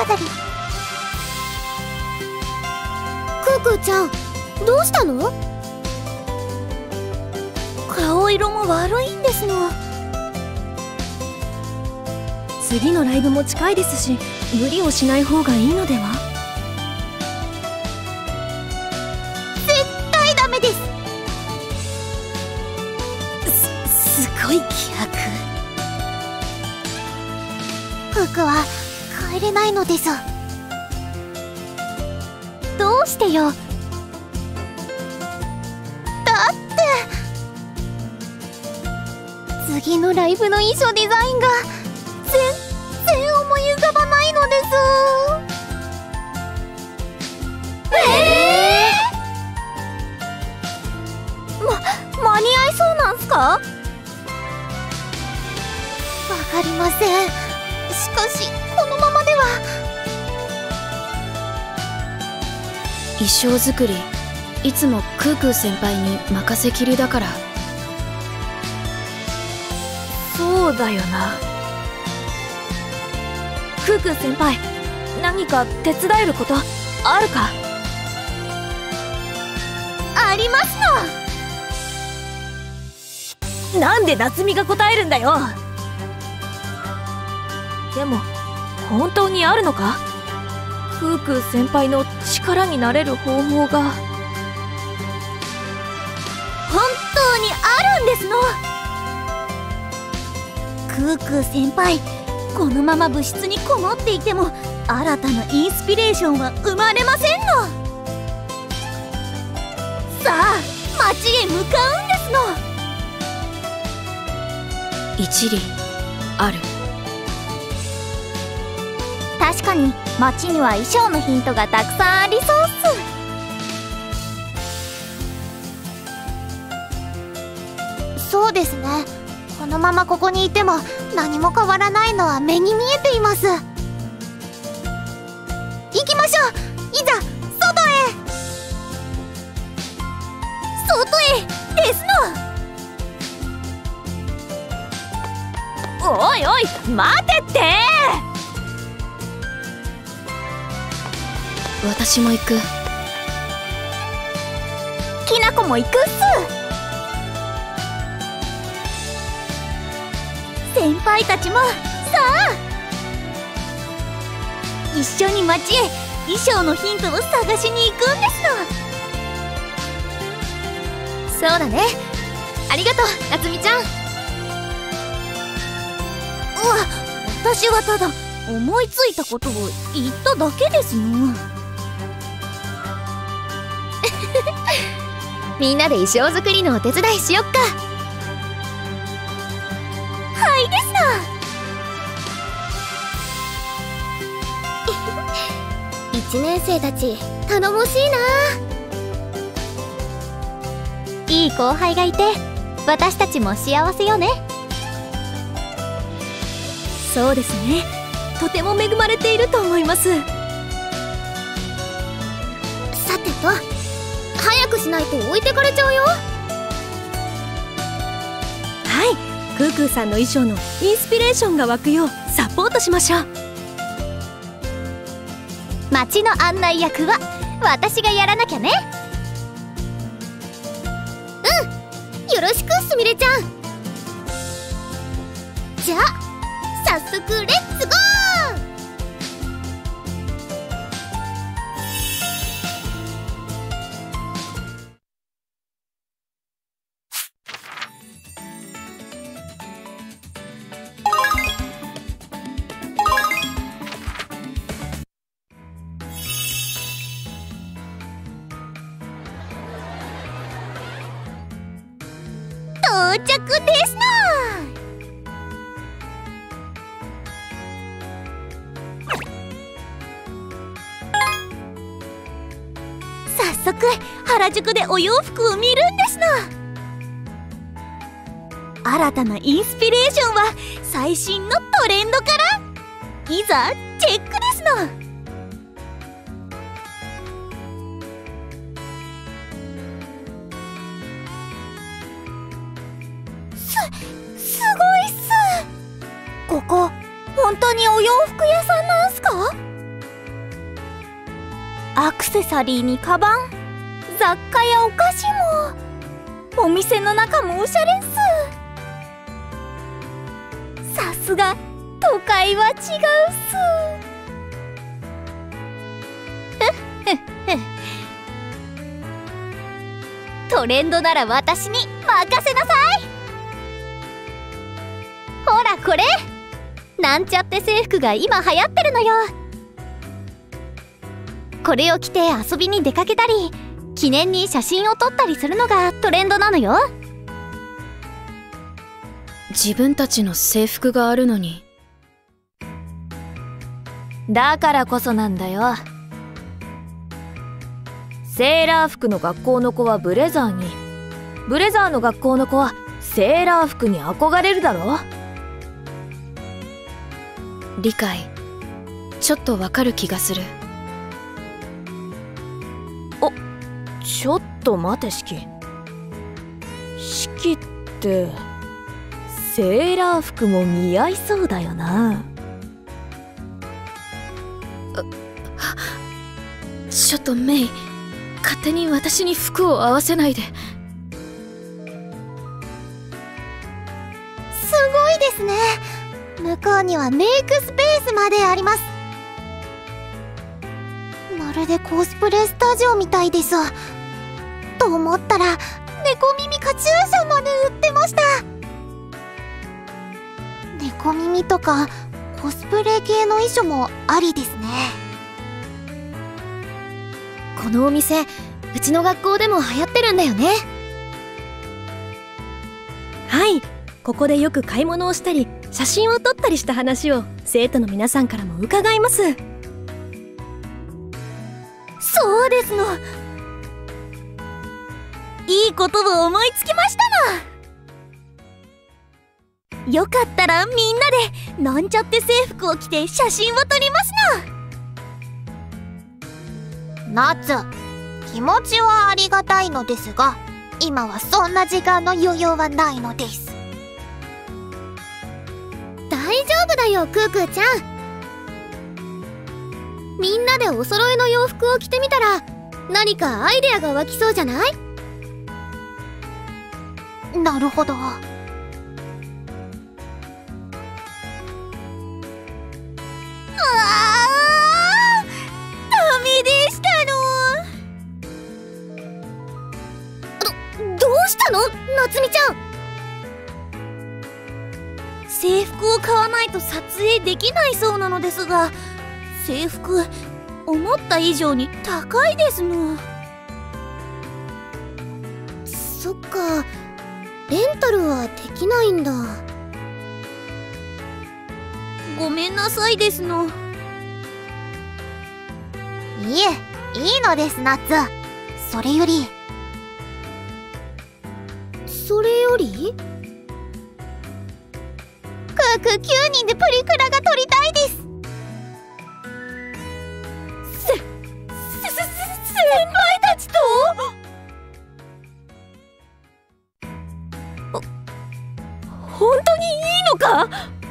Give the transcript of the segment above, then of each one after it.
だり。クークーちゃん、どうしたの？顔色も悪いんですの。 次のライブも近いですし、無理をしない方がいいのでは？ 絶対ダメです。 すごい気迫。 クークーは帰れないのです。どうしてよ。だって次のライブの衣装デザインが全然思い浮かばないのです。間に合いそうなんすか？わかりません。しかしこのままでは。 衣装作りいつもクークー先輩に任せきりだから。そうだよな。クークー先輩、何か手伝えることあるか？ ありますの。なんで夏美が答えるんだよ。でも本当にあるのか？クークー先輩の力になれる方法が。 本当にあるんですの。クークー先輩、このまま部室にこもっていても新たなインスピレーションは生まれませんの。さあ街へ向かうんですの。 一理ある。 確かに街には衣装のヒントがたくさんありそうっす。そうですね。このままここにいても何も変わらないのは目に見えています。行きましょう。いざ外へ。外へですの。 おいおい待てって。私も行く。 きなこも行くっす。先輩たちもさあ一緒に街へ衣装のヒントを探しに行くんですの。そうだね。ありがとう夏美ちゃん。私はただ思いついたことを言っただけですの。 みんなで衣装作りのお手伝いしよっか。 はいです 1年生たち頼もしいな。 いい後輩がいて私たちも幸せよね。 そうですね。とても恵まれていると思います。 さてと早くしないと置いてかれちゃうよ。 はい、クークーさんの衣装のインスピレーションが湧くようサポートしましょう。 街の案内役は私がやらなきゃね。よろしくすみれちゃん。じゃあ早速レッツゴー。到着ですな。早速原宿でお洋服を見るんですな。新たなインスピレーションは最新のトレンドからいざチェックですな。すごいっす。ここ本当にお洋服屋さんなんすか？ アクセサリーにカバン、雑貨やお菓子も、お店の中もおしゃれっす。さすが都会は違うっす。トレンドなら私に任せなさい。ほらこれ、なんちゃって制服が今流行ってるのよ。これを着て遊びに出かけたり、記念に写真を撮ったりするのがトレンドなのよ。 自分たちの制服があるのに。 だからこそなんだよ。セーラー服の学校の子はブレザーに、ブレザーの学校の子はセーラー服に憧れるだろ。 理解。ちょっとわかる気がする。 ちょっと待て、シキ。シキってセーラー服も似合いそうだよな。 ちょっとメイ、勝手に私に服を合わせないで。 すごいですね。向こうにはメイクスペースまであります。まるでコスプレスタジオみたいです。と思ったら猫耳カチューシャまで売ってました。猫耳とかコスプレ系の衣装もありですね。 このお店、うちの学校でも流行ってるんだよね。 はい、ここでよく買い物をしたり写真を撮ったりした話を生徒の皆さんからも伺います。 そうですの。いいことを思いつきましたの。よかったらみんなでなんちゃって制服を着て写真を撮りますの。夏、気持ちはありがたいのですが、今はそんな時間の余裕はないのです。 大丈夫だよ、クークーちゃん。みんなでお揃いの洋服を着てみたら、何かアイデアが湧きそうじゃない？ なるほど。ダメでしたの。 どうしたの、夏美ちゃん。 制服を買わないと撮影できないそうなのですが、制服思った以上に高いですの。 そっか、レンタルはできないんだ。 ごめんなさいですの。いえ、いいのです夏。それよりクーク9人でプリクラが撮りたいです。先輩たちと本当にいいのか？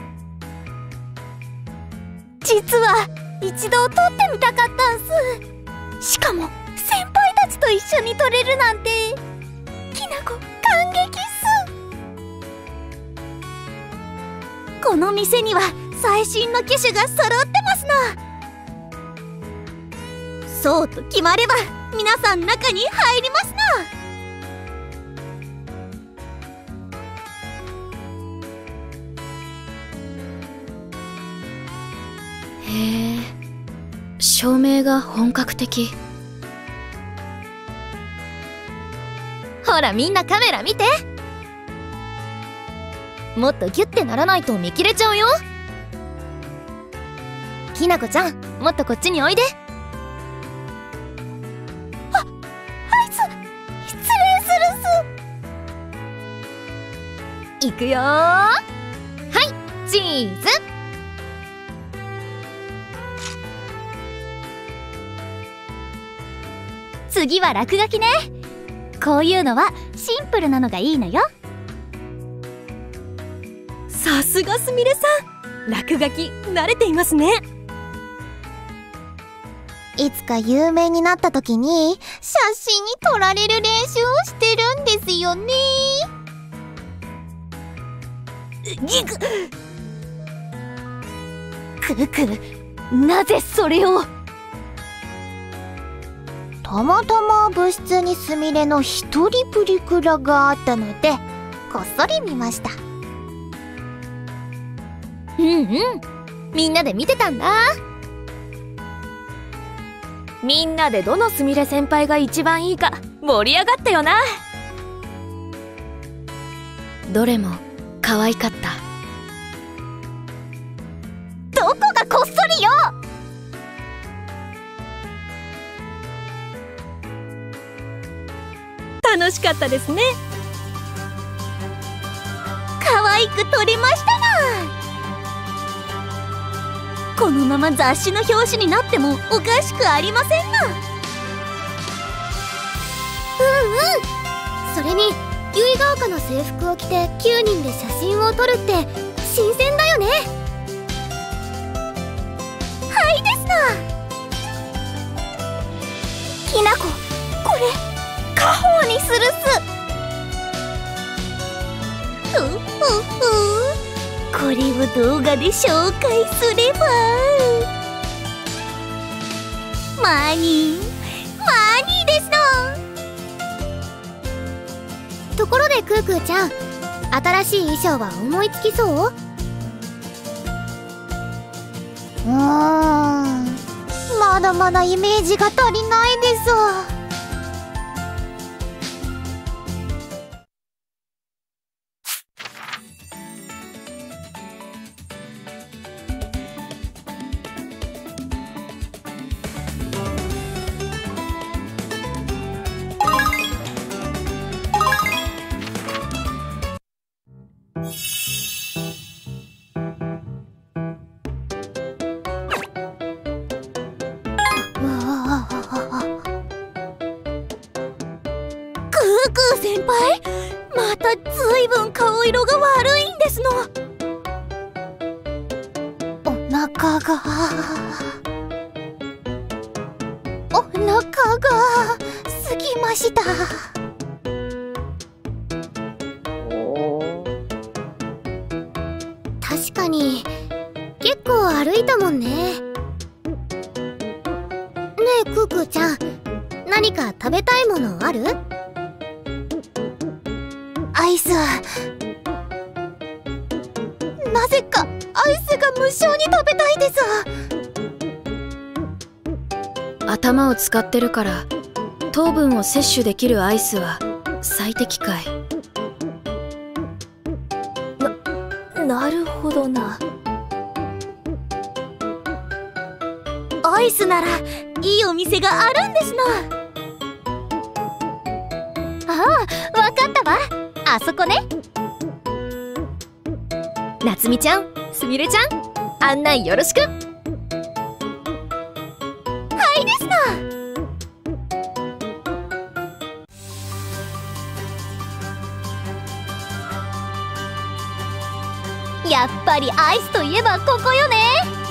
実は一度撮ってみたかったんす。しかも先輩たちと一緒に撮れるなんて、きなこ感激っす。この店には最新の機種が揃ってますな。そうと決まれば皆さん中に入りますな。 へえ、照明が本格的。 ほらみんなカメラ見て。もっとギュッてならないと見切れちゃうよ。きなこちゃん、もっとこっちにおいで。 失礼するっす。 いくよー。はい、チーズ。 次は落書きね。こういうのはシンプルなのがいいのよ。 さすがすみれさん、落書き慣れていますね。 いつか有名になった時に写真に撮られる練習をしてるんですよね。 クク、なぜそれを。 たまたま部室にすみれの一人プリクラがあったのでこっそり見ました。 みんなで見てたんだ。みんなでどのすみれ先輩が一番いいか盛り上がったよな。 どれも可愛かった。 どこがこっそりよ。 楽しかったですね。 可愛く撮れましたな。このまま雑誌の表紙になってもおかしくありませんな。 それに結ヶ丘の制服を着て9人で写真を撮るって新鮮だよね。 はいですな。きなこ、これ家宝にするす。これを動画で紹介すればマニーですの。 ところでクークーちゃん、新しい衣装は思いつきそう？ まだまだイメージが足りないです。クークー先輩、またずいぶん顔色が悪いんですの。お腹が過ぎました。 確かに結構歩いたもんね。ねえクークーちゃん、何か食べたいものある？ アイス。なぜかアイスが無性に食べたいです。 頭を使ってるから糖分を摂取できるアイスは最適かい。 なるほどな。 アイスならいいお店があるんですな。ああ、わかったわ。あそこね。 夏美ちゃん、すみれちゃん、案内よろしく。 はいですな。やっぱりアイスといえばここよね。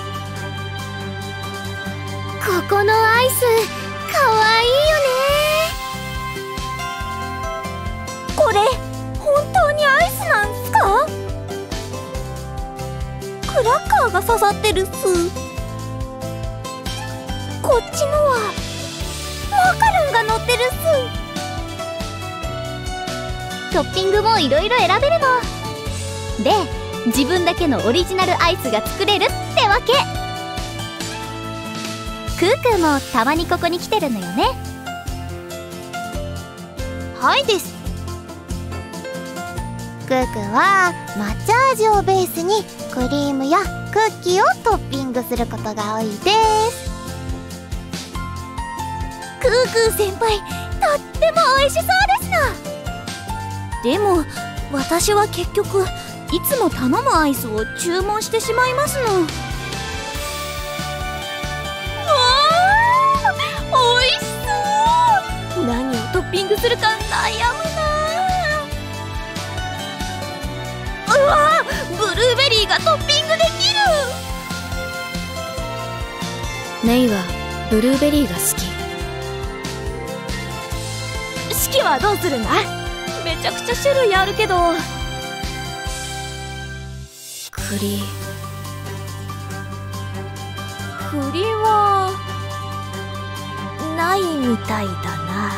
ここのアイスかわいいよね。 これ本当にアイスなんすか？クラッカーが刺さってるっす。こっちのはマカロンが乗ってるっす。トッピングもいろいろ選べるので、自分だけのオリジナルアイスが作れるってわけ。クークーもたまにここに来てるのよね。はいです。クークーは抹茶味をベースにクリームやクッキーをトッピングすることが多いです。クークー先輩、とっても美味しそうですな。でも私は結局いつも頼むアイスを注文してしまいますの。おいしそう。何をトッピングするか悩むな。うわ、ブルーベリーがトッピングできる。 メイはブルーベリーが好き。 四季はどうするんだ？めちゃくちゃ種類あるけど。 栗はないみたいだな。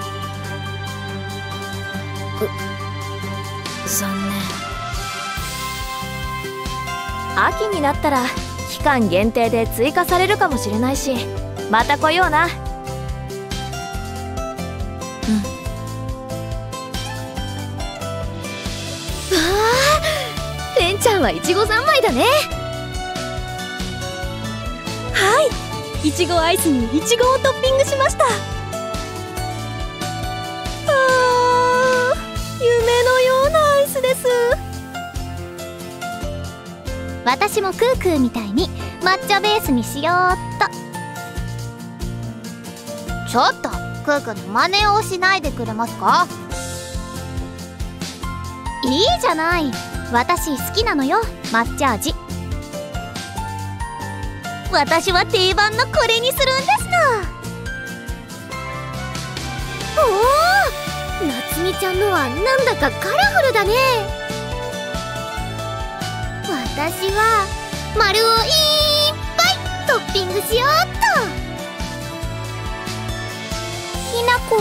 残念。 秋になったら期間限定で追加されるかもしれないし、また来ような。 レンちゃんはいちご三昧だね。 はい、いちごアイスにいちごをトッピングしました。夢のようなアイスです。 私もクークーみたいに抹茶ベースにしようっと。ちょっとクークーの真似をしないでくれますか？いいじゃない、私好きなのよ、抹茶味。私は定番のこれにするんですの。おお、夏美ちゃんのはなんだかカラフルだね。私は丸をいっぱいトッピングしようっと。きなこ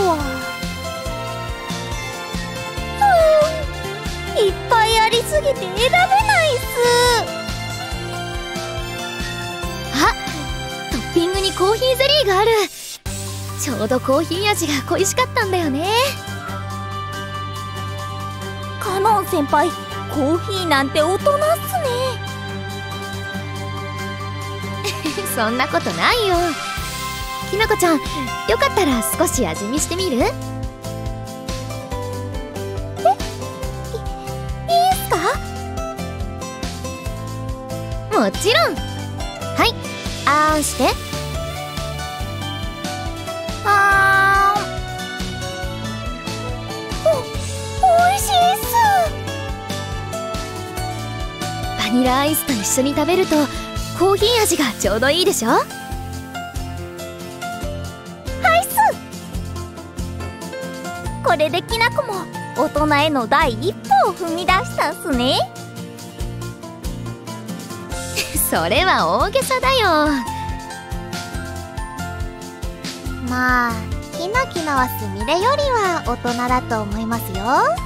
はいっぱいありすぎて選べないっす。あ、トッピングにコーヒーゼリーがある。ちょうどコーヒー味が恋しかったんだよね。 カノン先輩、コーヒーなんて大人っすね。 そんなことないよ。きなこちゃん、よかったら少し味見してみる？もちろん。はい、あーんして。おいしいっす。バニラアイスと一緒に食べるとコーヒー味がちょうどいいでしょ。はいっす。 これできなこも大人への第一歩を踏み出したっすね。 それは大げさだよ。まあきなきなはすみれよりは大人だと思いますよ。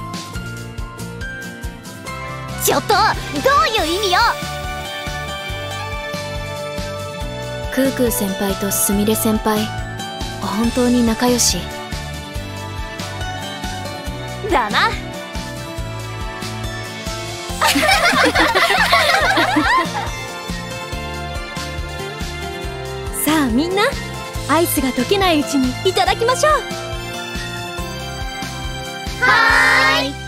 ちょっと、どういう意味よ。 クークー先輩とすみれ先輩、本当に仲良しだな。 さあみんな、アイスが溶けないうちにいただきましょう。 はーい。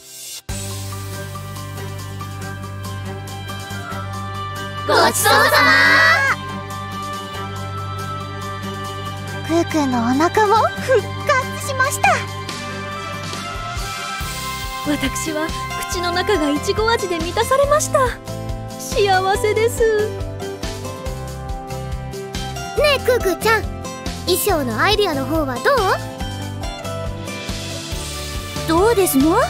ごちそうさま。クークーのお腹も復活しました。 私は口の中がいちご味で満たされました。幸せです。 ねえクークーちゃん、衣装のアイディアの方はどうですの？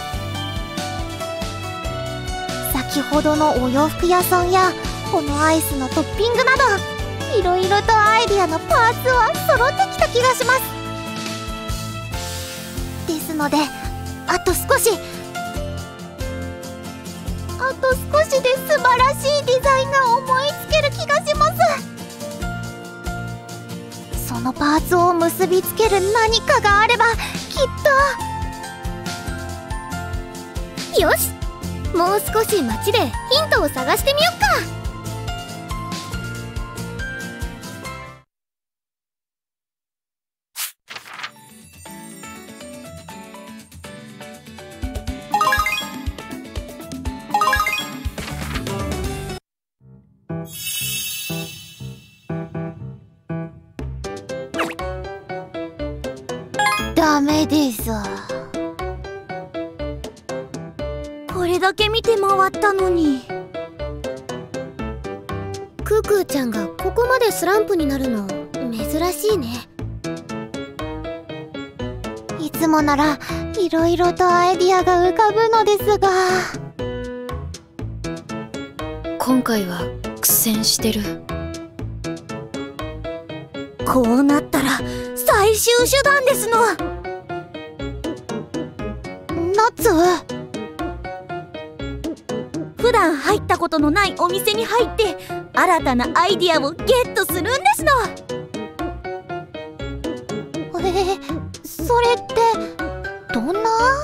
先ほどのお洋服屋さんやこのアイスのトッピングなど、いろいろとアイディアのパーツは揃ってきた気がします。ですので、あと少しで素晴らしいデザインが思いつける気がします。そのパーツを結びつける何かがあればきっと。よし、もう少し街でヒントを探してみよっか。ダメです。 これだけ見て回ったのに。 クークーちゃんがここまでスランプになるの珍しいね。いつもならいろいろとアイディアが浮かぶのですが、 今回は苦戦してる。 こうなったら最終手段ですの。 ナッツ、 普段入ったことのないお店に入って新たなアイディアをゲットするんですの。 それってどんな？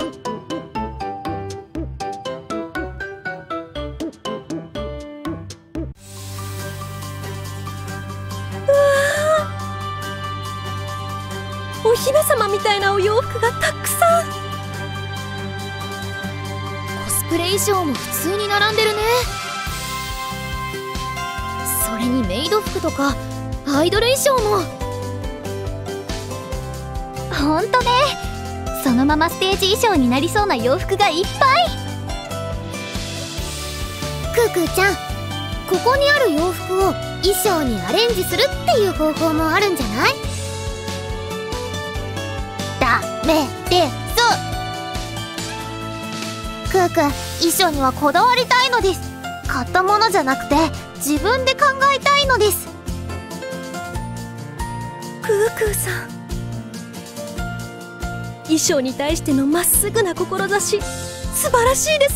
お姫様みたいなお洋服がたくさん。 コスプレ衣装も普通に並んでるね。それにメイド服とかアイドル衣装も。 ほんとね、そのままステージ衣装になりそうな洋服がいっぱい。クークーちゃん、ここにある洋服を衣装にアレンジするっていう方法もあるんじゃない？ダメです。クークー、衣装にはこだわりたいのです。買ったものじゃなくて自分で考えたいのです。 クークーさん、衣装に対してのまっすぐな志、素晴らしいです。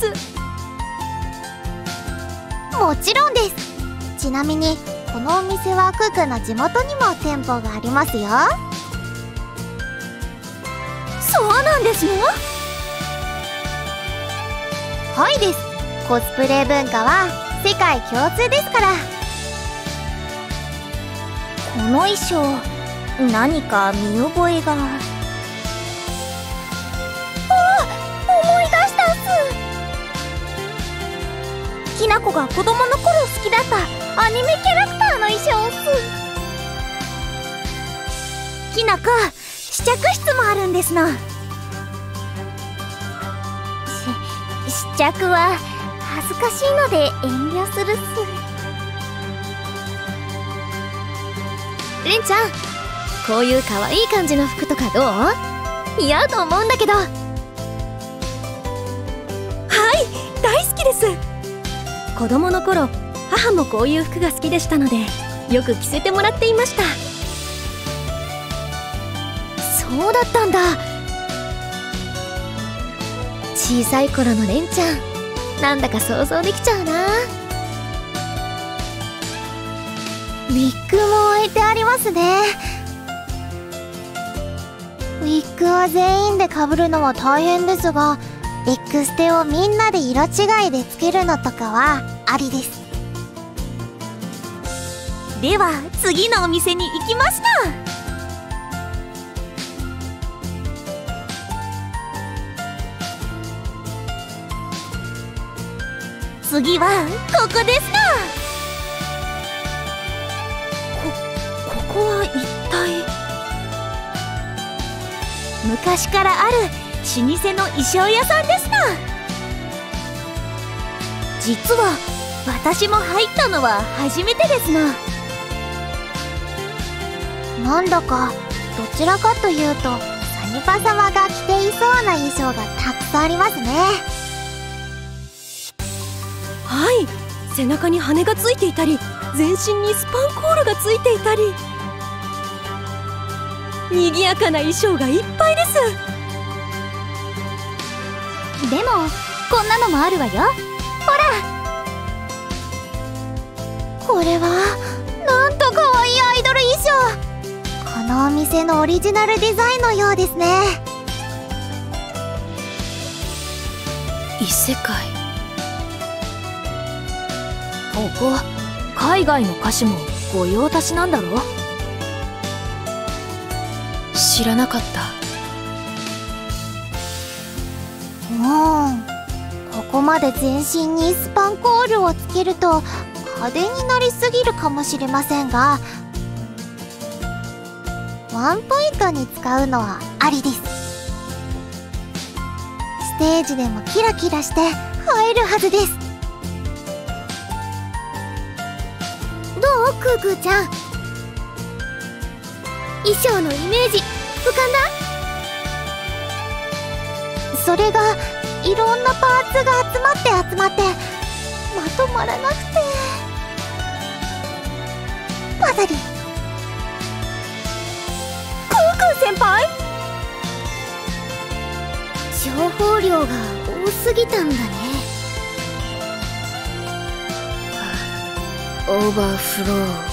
もちろんです。ちなみにこのお店はクークーの地元にも店舗がありますよ。 そうなんですの？ はいです。コスプレ文化は世界共通ですから。 この衣装、何か見覚えが。思い出したっす。きなこが子供の頃好きだったアニメキャラクターの衣装っす。きなこ、試着室もあるんですの。試着は恥ずかしいので遠慮するっす。 レンちゃん、こういう可愛い感じの服とかどう？似合うと思うんだけど。 はい、大好きです。子供の頃、母もこういう服が好きでしたのでよく着せてもらっていました。 そうだったんだ。小さい頃のレンちゃん、なんだか想像できちゃうな。 ウィッグも置いてありますね。ウィッグは全員で被るのは大変ですが、エクステをみんなで色違いでつけるのとかはありです。 では次のお店に行きました。次はここですな。 ここは一体。 昔からある老舗の衣装屋さんですな。実は私も入ったのは初めてですな。 なんだかどちらかというとサニパ様が着ていそうな衣装がたくさんありますね。 はい、背中に羽がついていたり、全身にスパンコールがついていたり、賑やかな衣装がいっぱいです。 でもこんなのもあるわよ。ほら、 これはなんと可愛いアイドル衣装。このお店のオリジナルデザインのようですね。 異世界。ここ海外の歌手も御用達なんだろ？知らなかった。 ここまで全身にスパンコールをつけると派手になりすぎるかもしれませんが、ワンポイントに使うのはありです。ステージでもキラキラして映えるはずです。どう、クークーちゃん。 衣装のイメージ浮かんだ？それがいろんなパーツが集まってまとまらなくて。まさり、 コウ君先輩？ 情報量が多すぎたんだね。 オーバーフロー。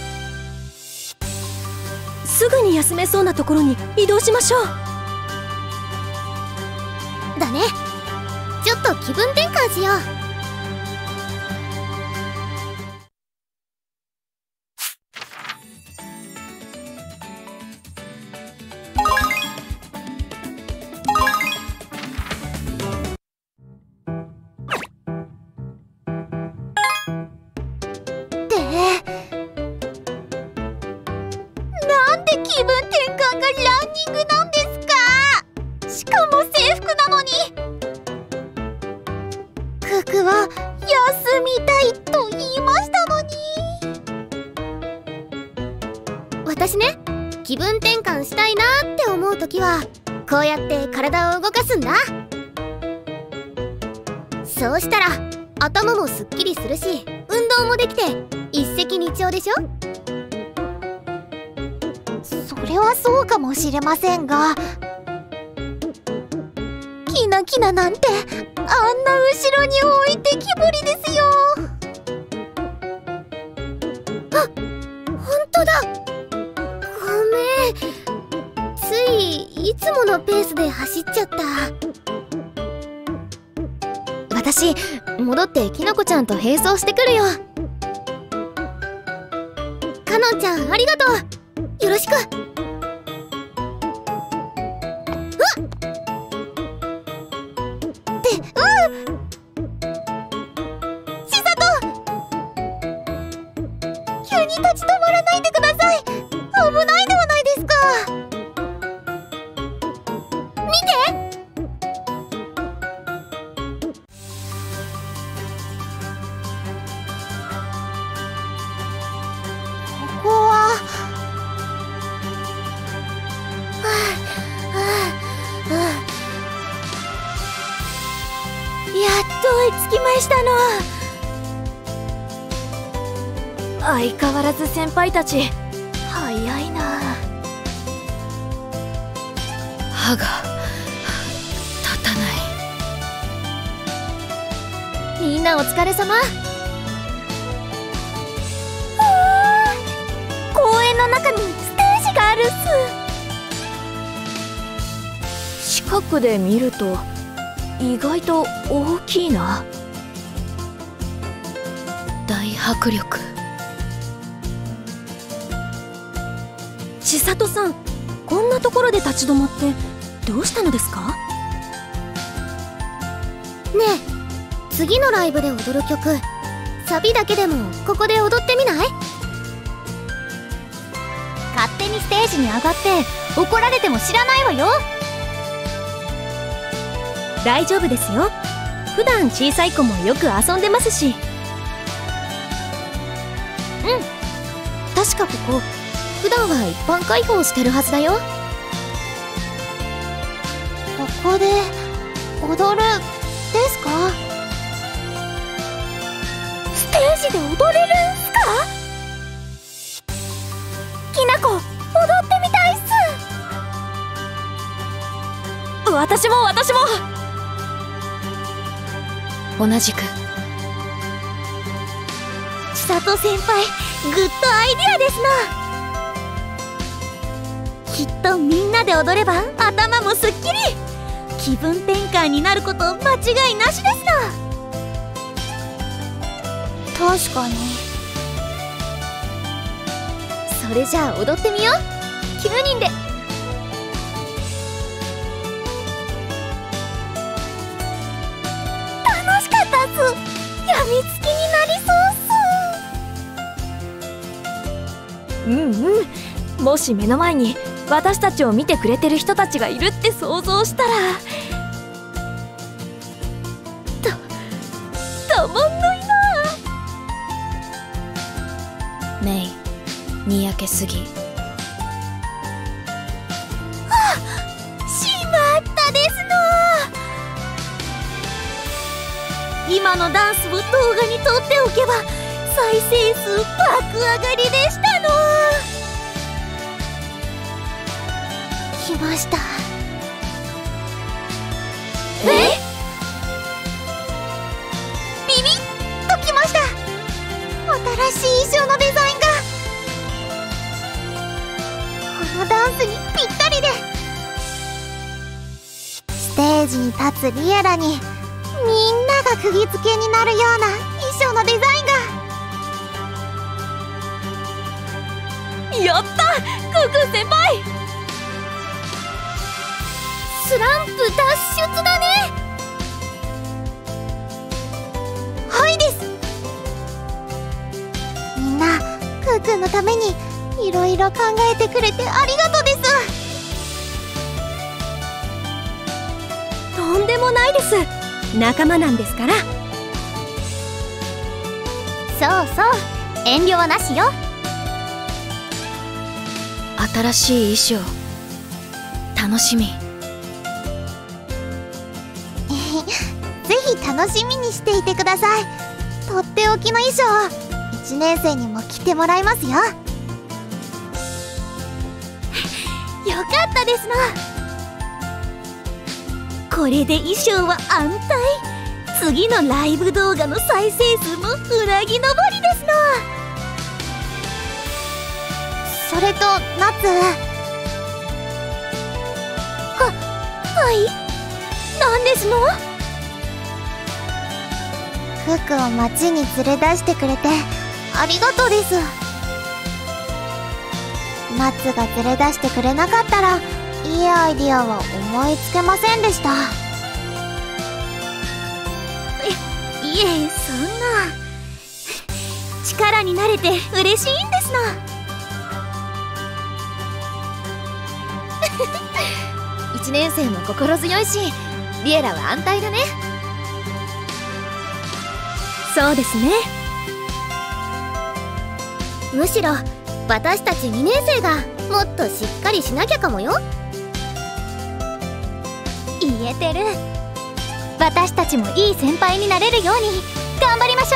すぐに休めそうなところに移動しましょう。 だね。ちょっと気分転換しよう。なんで気分転換がランニングなんですか？しかも制服なのに。ククは休みたいと言いましたのに。私ね、気分転換したいなって思うときはこうやって体を動かすんだ。そうしたら頭もすっきりするし、運動もできて一石二鳥でしょ。それはそうかもしれませんが、キナキナなんてあんな後ろに置いてきぼりですよ。あ、ほんとだ。ごめん、ついつものペースで走っちゃった。私戻ってきなこちゃんと並走してくるよ。かのんちゃんありがとう。よろしく。千里、急に立ち止まらないでください。危ないではないですか。見て。ここはやっと追いつきましたの。 相変わらず先輩たち早いな。歯が立たない。 みんなお疲れ様。 公園の中にステージがあるっす。 近くで見ると意外と大きいな。大迫力。 千里さん、こんなところで立ち止まってどうしたのですか？ ねえ、次のライブで踊る曲、サビだけでもここで踊ってみない？勝手にステージに上がって怒られても知らないわよ。 大丈夫ですよ。普段小さい子もよく遊んでますし。 確かここ普段は一般開放してるはずだよ。ここで踊るですか？ ステージで踊れるんすか？きなこ、踊ってみたいっす。 私も同じく。 千里先輩、グッドアイディアですな。きっとみんなで踊れば頭もすっきり、気分転換になること間違いなしですな。 確かに。それじゃあ踊ってみよう。9人で。 楽しかったっす。やみつきになりそうっす。 もし目の前に私たちを見てくれてる人たちがいるって想像したらたまんないな。 メイ、にやけすぎ。 今のダンスを動画に撮っておけば再生数爆上がりでしたの。 来ました。 え？ ビビッときました。新しい衣装のデザインがこのダンスにぴったりで、ステージに立つリエラにみんなが釘付けになるような衣装のデザインが。 やった！クークー先輩！ スランプ脱出だね。はいです。みんなクーくんのためにいろいろ考えてくれてありがとうです。 とんでもないです。仲間なんですから。 そうそう、遠慮はなしよ。 新しい衣装楽しみ。 ぜひ楽しみにしていてください。とっておきの衣装1年生にも着てもらいますよ。 よかったですの。これで衣装は安泰。次のライブ動画の再生数もうなぎ登りですの。 それとナツ、 はい、なんですの？ クーくんを街に連れ出してくれてありがとうです。ナツが連れ出してくれなかったらいいアイディアは思いつけませんでした。 いえ、そんな。力になれて嬉しいんですの。 1年生も心強いし、リエラは安泰だね。 そうですね。 むしろ私たち2年生がもっとしっかりしなきゃかもよ。言えてる。私たちもいい先輩になれるように頑張りましょ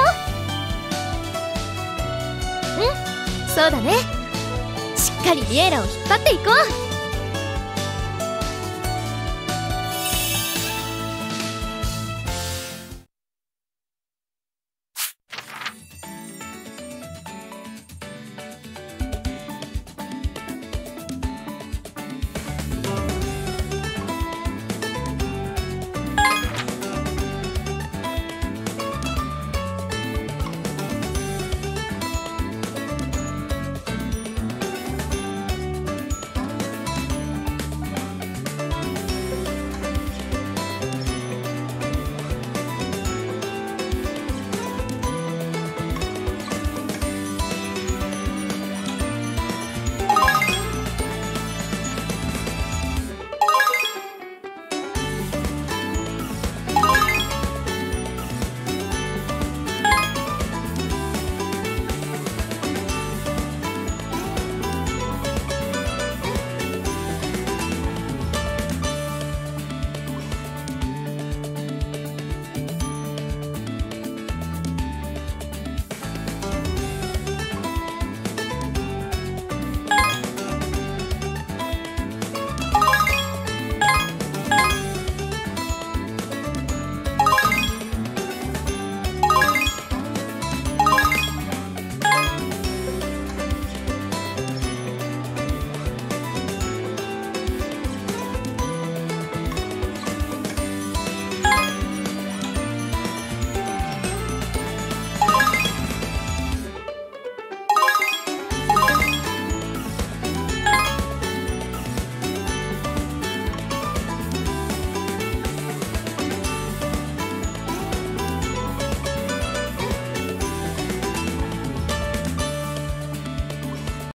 う。 そうだね。しっかりリエラを引っ張っていこう。